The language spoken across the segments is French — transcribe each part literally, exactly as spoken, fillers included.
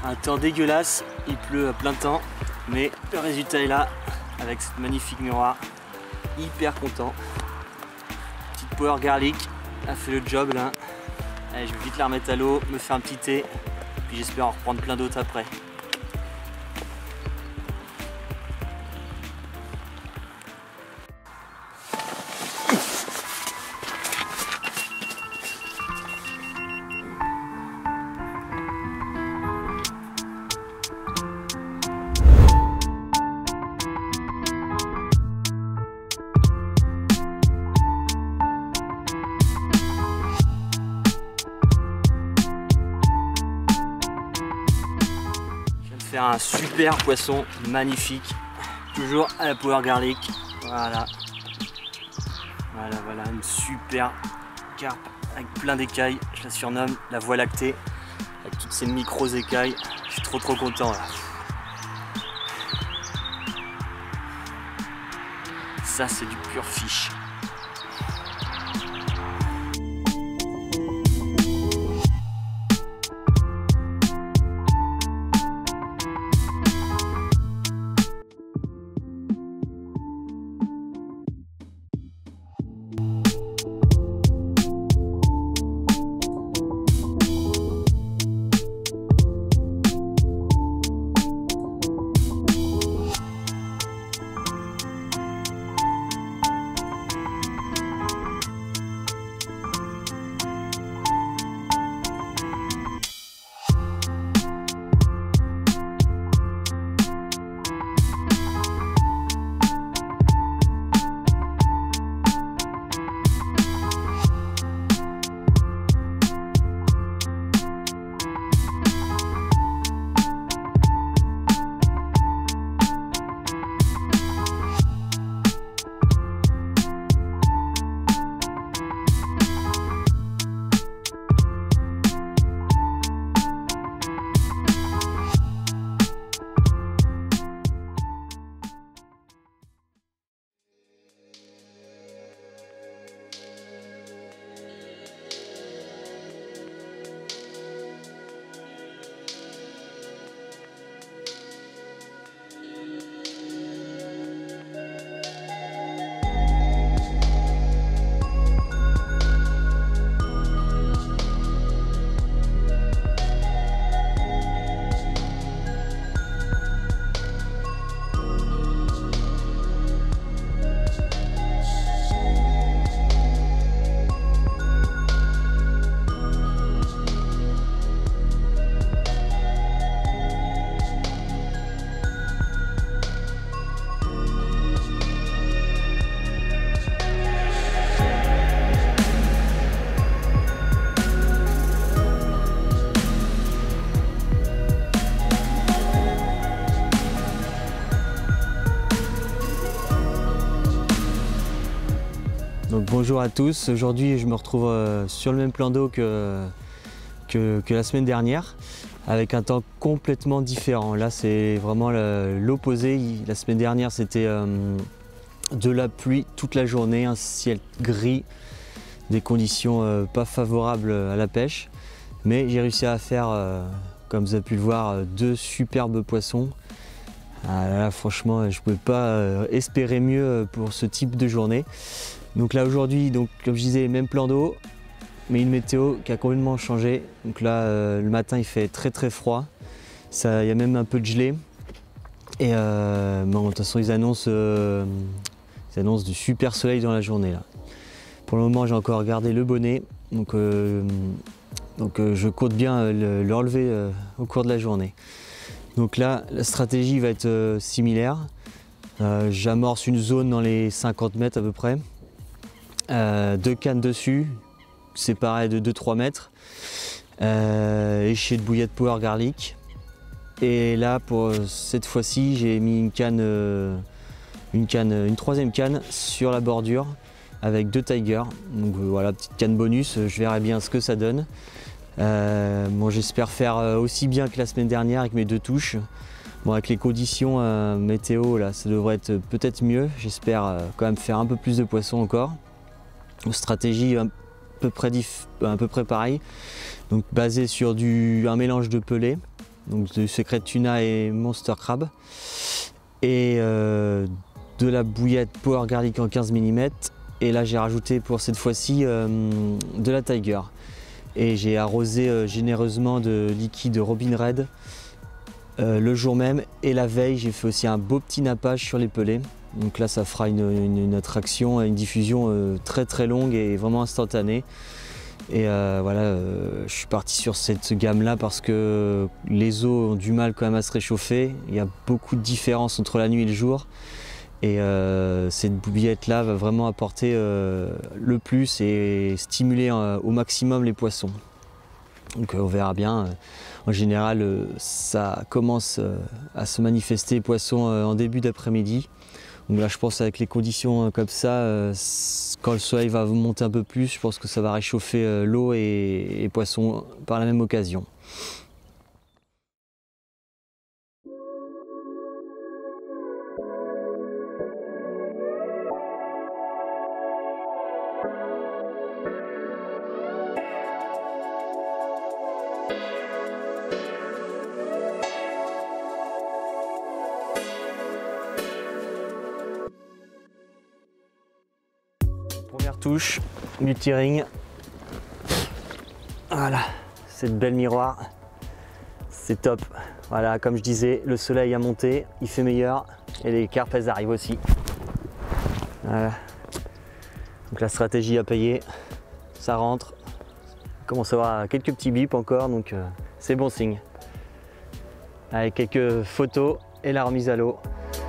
Un temps dégueulasse, il pleut à plein temps, mais le résultat est là, avec cette magnifique miroir. Hyper content. Petite power garlic a fait le job là. Allez, je vais vite la remettre à l'eau, me faire un petit thé, puis j'espère en reprendre plein d'autres après. Faire un super poisson magnifique, toujours à la power garlic. Voilà, voilà, voilà, une super carpe avec plein d'écailles. Je la surnomme la voie lactée, avec toutes ces micros écailles. Je suis trop trop content là. Ça c'est du pur fish. Donc bonjour à tous, aujourd'hui je me retrouve euh, sur le même plan d'eau que, que, que la semaine dernière avec un temps complètement différent. Là c'est vraiment l'opposé. La semaine dernière c'était euh, de la pluie toute la journée, un ciel gris, des conditions euh, pas favorables à la pêche. Mais j'ai réussi à faire, euh, comme vous avez pu le voir, deux superbes poissons. Ah là, là, franchement je ne pouvais pas euh, espérer mieux pour ce type de journée. Donc là aujourd'hui, donc comme je disais, même plan d'eau, mais une météo qui a complètement changé. Donc là, euh, le matin il fait très très froid, ça, il y a même un peu de gelée. Et euh, bon, de toute façon ils annoncent, euh, ils annoncent du super soleil dans la journée là. Pour le moment j'ai encore gardé le bonnet, donc, euh, donc euh, je compte bien le, le relever euh, au cours de la journée. Donc là la stratégie va être euh, similaire. Euh, J'amorce une zone dans les cinquante mètres à peu près. Euh, deux cannes dessus, séparées de deux trois mètres, euh, échée de bouillette power garlic. Et là pour cette fois-ci j'ai mis une canne, euh, une canne, une troisième canne sur la bordure avec deux tigers. Donc euh, voilà, petite canne bonus, je verrai bien ce que ça donne. Euh, bon, j'espère faire aussi bien que la semaine dernière avec mes deux touches. Bon, avec les conditions euh, météo là, ça devrait être peut-être mieux. J'espère euh, quand même faire un peu plus de poissons encore. Stratégie à peu près, diff, à peu près pareil, donc basée sur du, un mélange de pelé, donc du secret tuna et monster crab. Et euh, de la bouillette power garlic en quinze millimètres. Et là j'ai rajouté pour cette fois-ci euh, de la Tiger. Et j'ai arrosé euh, généreusement de liquide Robin Red euh, le jour même. Et la veille j'ai fait aussi un beau petit nappage sur les pelets. Donc là ça fera une, une, une attraction, une diffusion euh, très très longue et vraiment instantanée. Et euh, voilà, euh, je suis parti sur cette gamme là parce que les os ont du mal quand même à se réchauffer. Il y a beaucoup de différences entre la nuit et le jour. Et euh, cette bouillette là va vraiment apporter euh, le plus et stimuler euh, au maximum les poissons. Donc euh, on verra bien. En général euh, ça commence euh, à se manifester les poissons euh, en début d'après-midi. Donc là je pense avec les conditions euh, comme ça, euh, quand le soleil va monter un peu plus, je pense que ça va réchauffer euh, l'eau et, et les poissons par la même occasion. Première touche, multi-ring. Voilà, cette belle miroir, c'est top. Voilà, comme je disais, le soleil a monté, il fait meilleur et les carpes elles arrivent aussi. Voilà. Donc la stratégie a payé, ça rentre. On commence à avoir quelques petits bips encore, donc euh, c'est bon signe. Avec quelques photos et la remise à l'eau.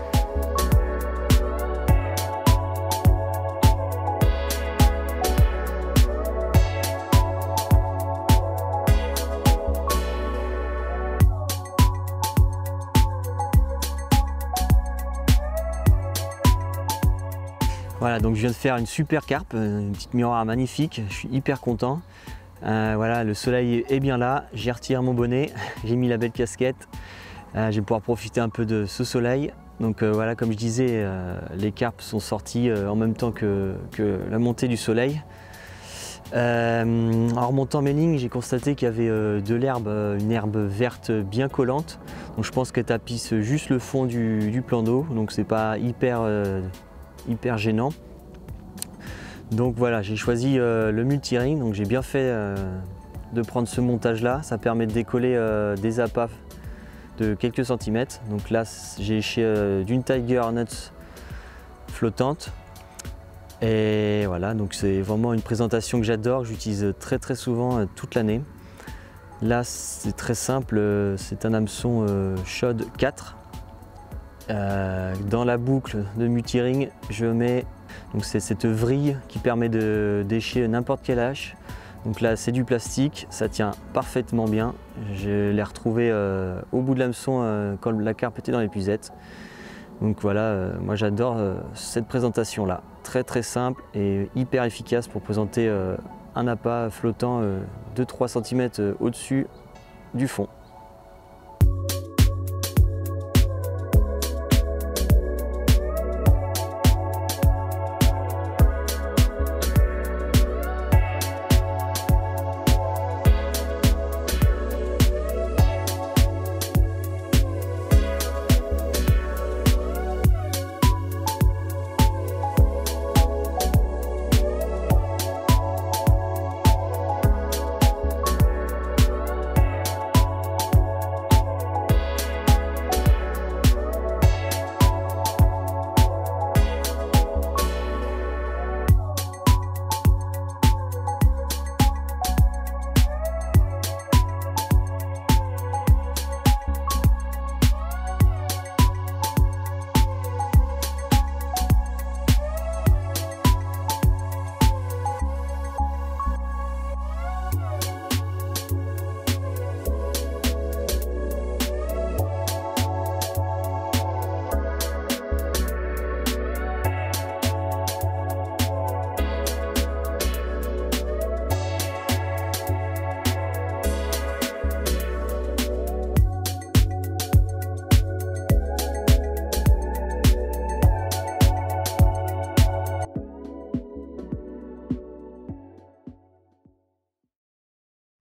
Voilà, donc je viens de faire une super carpe, une petite miroir magnifique, je suis hyper content. Euh, voilà, le soleil est bien là, j'ai retiré mon bonnet, j'ai mis la belle casquette, euh, je vais pouvoir profiter un peu de ce soleil. Donc euh, voilà, comme je disais, euh, les carpes sont sorties euh, en même temps que, que la montée du soleil. Euh, en remontant mes lignes, j'ai constaté qu'il y avait euh, de l'herbe, une herbe verte bien collante. Donc je pense qu'elle tapisse juste le fond du, du plan d'eau, donc c'est pas hyper... Euh, hyper gênant. Donc voilà, j'ai choisi euh, le multi-ring, donc j'ai bien fait euh, de prendre ce montage là, ça permet de décoller euh, des appâts de quelques centimètres. Donc là j'ai éché euh, d'une Tiger Nuts flottante et voilà, donc c'est vraiment une présentation que j'adore, que j'utilise très très souvent euh, toute l'année. Là c'est très simple, euh, c'est un hameçon euh, Shod quatre. Euh, dans la boucle de multi-ring, je mets donc c'est cette vrille qui permet de déchirer n'importe quelle hache. Donc là c'est du plastique, ça tient parfaitement bien. Je l'ai retrouvé euh, au bout de l'hameçon euh, quand la carpe était dans l'épuisette. Donc voilà, euh, moi j'adore euh, cette présentation là. Très très simple et hyper efficace pour présenter euh, un appât flottant euh, deux à trois centimètres euh, au-dessus du fond.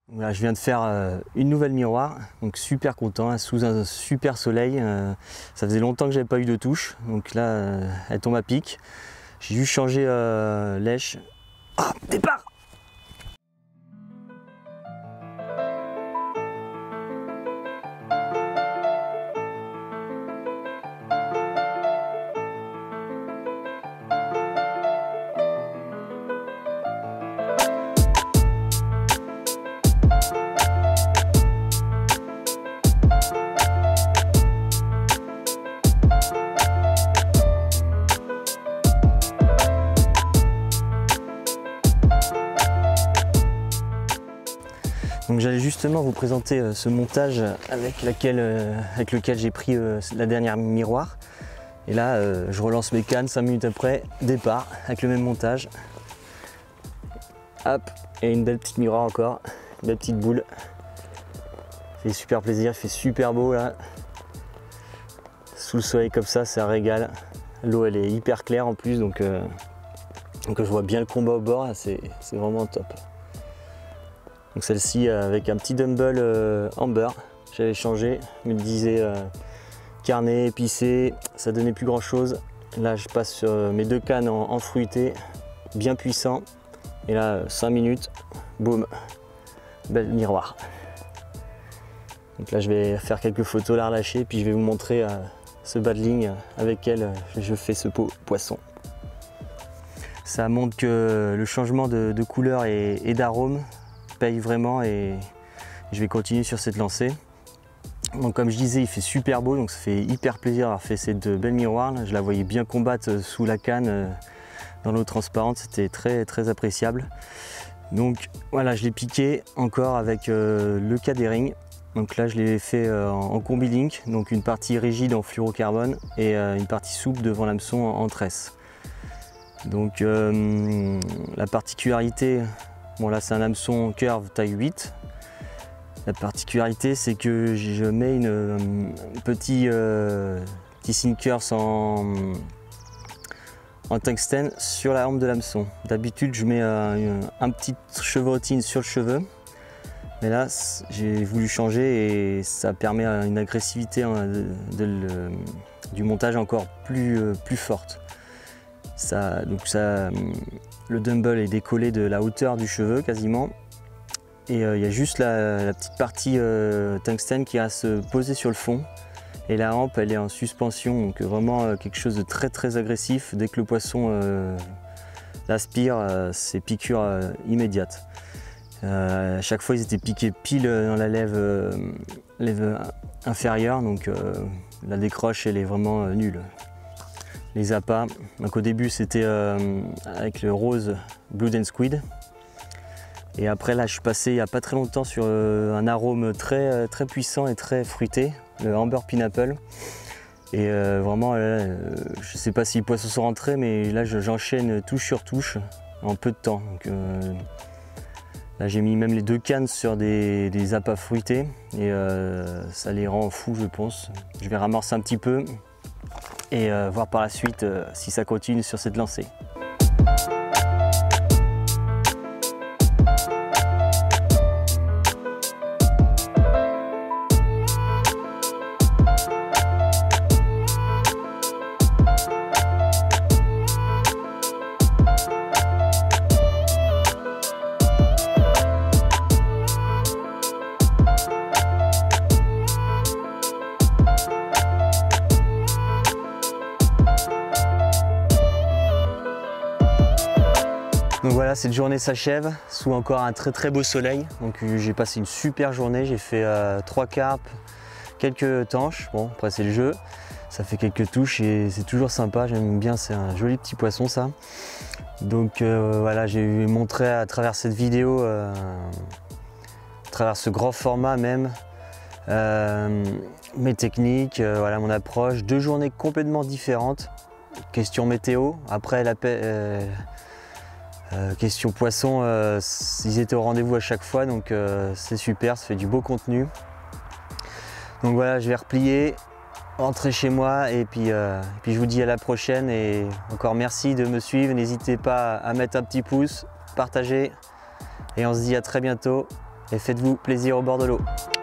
Voilà, je viens de faire euh, une nouvelle miroir, donc super content, hein, sous un super soleil. Euh, ça faisait longtemps que j'avais pas eu de touche, donc là euh, elle tombe à pic. J'ai juste changé euh, lèche. Oh, départ! Donc j'allais justement vous présenter euh, ce montage avec, laquelle, euh, avec lequel j'ai pris euh, la dernière miroir. Et là, euh, je relance mes cannes, cinq minutes après, départ, avec le même montage. Hop, et une belle petite miroir encore, une belle petite boule. Ça fait super plaisir, il fait super beau là. Sous le soleil comme ça, c'est un régal. L'eau elle est hyper claire en plus, donc, euh, donc je vois bien le combat au bord, c'est vraiment top. Donc celle-ci avec un petit dumbbell euh, amber, j'avais changé, me disait euh, carnet, épicé, ça donnait plus grand chose. Là je passe sur mes deux cannes en, en fruité, bien puissant. Et là cinq minutes, boum, belle miroir. Donc là je vais faire quelques photos, la relâcher, puis je vais vous montrer euh, ce bas de ligne avec lequel je fais ce pot poisson. Ça montre que le changement de, de couleur et, et d'arôme paye vraiment, et je vais continuer sur cette lancée. Donc comme je disais, il fait super beau, donc ça fait hyper plaisir d'avoir fait cette belle miroir là. Je la voyais bien combattre sous la canne dans l'eau transparente, c'était très très appréciable. Donc voilà, je l'ai piqué encore avec euh, le K-Ring. Donc là je l'ai fait euh, en combi link, donc une partie rigide en fluorocarbone et euh, une partie souple devant l'hameçon en, en tresse. Donc euh, la particularité, bon là c'est un hameçon curve taille huit. La particularité c'est que je mets une, un petit, euh, petit sinkers en, en tungstène sur la hampe de l'hameçon. D'habitude je mets un, un petit chevrotine sur le cheveu, mais là j'ai voulu changer et ça permet une agressivité de, de, de, du montage encore plus, plus forte. Ça, donc ça, le dumbbell est décollé de la hauteur du cheveu quasiment, et il euh, y a juste la, la petite partie euh, tungstène qui va à se poser sur le fond, et la hampe elle est en suspension, donc vraiment euh, quelque chose de très très agressif. Dès que le poisson euh, l'aspire, euh, c'est piqûre euh, immédiate. Euh, à chaque fois ils étaient piqués pile dans la lèvre, euh, lèvre inférieure, donc euh, la décroche elle est vraiment euh, nulle. Les appâts, donc au début c'était euh, avec le rose Blood and Squid, et après là je suis passé il n'y a pas très longtemps sur euh, un arôme très, très puissant et très fruité, le Amber Pineapple. Et euh, vraiment euh, je ne sais pas si les poissons sont rentrés, mais là j'enchaîne touche sur touche en peu de temps. Donc, euh, là j'ai mis même les deux cannes sur des, des appâts fruités, et euh, ça les rend fous je pense. Je vais ramorcer un petit peu et euh, voir par la suite euh, si ça continue sur cette lancée. Donc voilà, cette journée s'achève sous encore un très très beau soleil. Donc j'ai passé une super journée, j'ai fait euh, trois carpes, quelques tanches. Bon, après c'est le jeu, ça fait quelques touches et c'est toujours sympa, j'aime bien, c'est un joli petit poisson ça. Donc euh, voilà, j'ai montré à travers cette vidéo, euh, à travers ce grand format même, euh, mes techniques, euh, voilà, mon approche. Deux journées complètement différentes. Question météo, après la paix. Euh, Euh, question poisson, euh, ils étaient au rendez-vous à chaque fois, donc euh, c'est super, ça fait du beau contenu. Donc voilà, je vais replier, rentrer chez moi, et puis, euh, et puis je vous dis à la prochaine, et encore merci de me suivre, n'hésitez pas à mettre un petit pouce, partager, et on se dit à très bientôt. et faites-vous plaisir au bord de l'eau.